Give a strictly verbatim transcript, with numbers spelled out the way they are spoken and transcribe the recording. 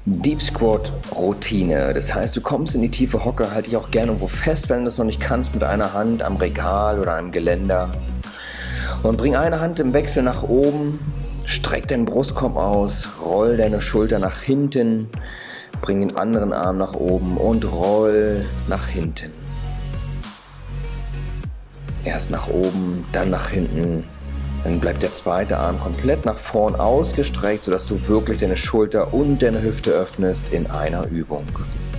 Deep Squat Routine. Das heißt, du kommst in die tiefe Hocke, halt dich auch gerne irgendwo fest, wenn du das noch nicht kannst, mit einer Hand am Regal oder am Geländer. Und bring eine Hand im Wechsel nach oben, streck deinen Brustkorb aus, roll deine Schulter nach hinten, bring den anderen Arm nach oben und roll nach hinten. Erst nach oben, dann nach hinten. Dann bleibt der zweite Arm komplett nach vorn ausgestreckt, sodass du wirklich deine Schulter und deine Hüfte öffnest in einer Übung.